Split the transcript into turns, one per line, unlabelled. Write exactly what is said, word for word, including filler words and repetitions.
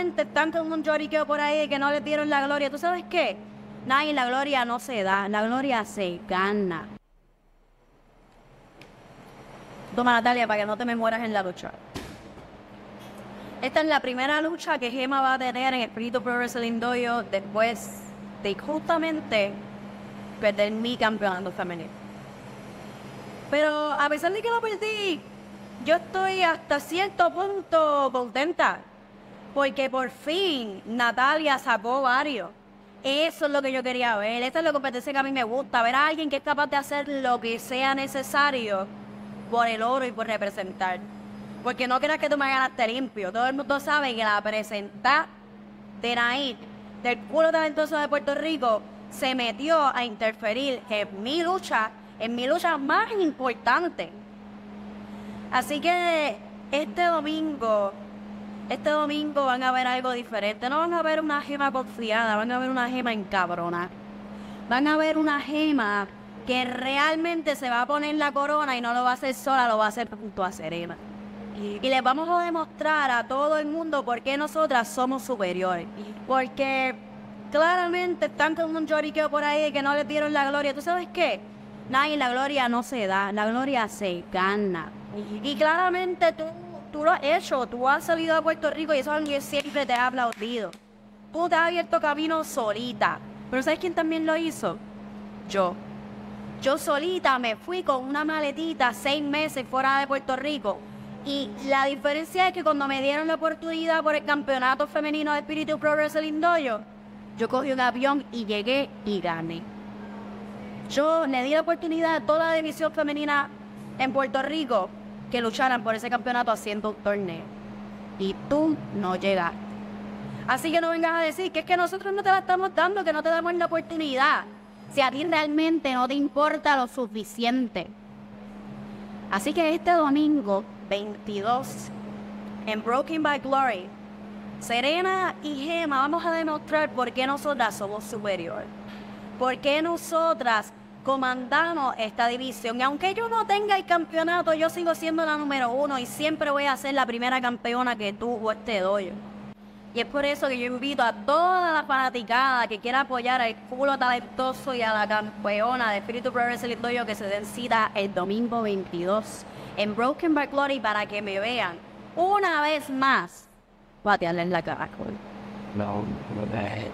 claramente están con un lloriqueo por ahí que no les dieron la gloria. ¿Tú sabes qué? Nadie, la gloria no se da, la gloria se gana. Toma, Natalia, para que no te me mueras en la lucha. Esta es la primera lucha que Gemma va a tener en Espíritu Pro Wrestling Dojo después de justamente perder mi campeonato femenino. Pero a pesar de que lo perdí, yo estoy hasta cierto punto contenta. Porque por fin Natalia sacó varios. Eso es lo que yo quería ver. Esta es la competencia que a mí me gusta. Ver a alguien que es capaz de hacer lo que sea necesario por el oro y por representar. Porque no creas que tú me ganaste limpio. Todo el mundo sabe que la presentar de Naid, del culo talentoso de Puerto Rico, se metió a interferir en mi lucha, en mi lucha más importante. Así que este domingo, este domingo van a ver algo diferente. No van a ver una gema confiada, van a ver una gema encabrona. Van a ver una gema que realmente se va a poner la corona y no lo va a hacer sola, lo va a hacer junto a Serena. Y les vamos a demostrar a todo el mundo por qué nosotras somos superiores. Porque claramente están con un lloriqueo por ahí que no les dieron la gloria. ¿Tú sabes qué? Nadie, la gloria no se da, la gloria se gana. Y claramente tú, tú lo has hecho, tú has salido a Puerto Rico y eso es algo que siempre te ha aplaudido. Tú te has abierto camino solita. Pero ¿sabes quién también lo hizo? Yo. Yo solita me fui con una maletita seis meses fuera de Puerto Rico. Y la diferencia es que cuando me dieron la oportunidad por el campeonato femenino de Espíritu Pro Wrestling Dojo, yo cogí un avión y llegué y gané. Yo le di la oportunidad a toda la división femenina en Puerto Rico que lucharan por ese campeonato haciendo un torneo. Y tú no llegaste. Así que no vengas a decir que es que nosotros no te la estamos dando, que no te damos la oportunidad. Si a ti realmente no te importa lo suficiente. Así que este domingo veintidós en Broken by Glory, Serena y Gemma vamos a demostrar por qué nosotras somos superiores. Por qué nosotras comandamos esta división. Y aunque yo no tenga el campeonato, yo sigo siendo la número uno y siempre voy a ser la primera campeona que tuvo este dojo. Y es por eso que yo invito a toda la fanaticada que quiera apoyar al culo talentoso y a la campeona de Espíritu Pro Wrestling Dojo que se den cita el domingo veintidós en Broken by Glory para que me vean una vez más patearle en la cara.
No, no,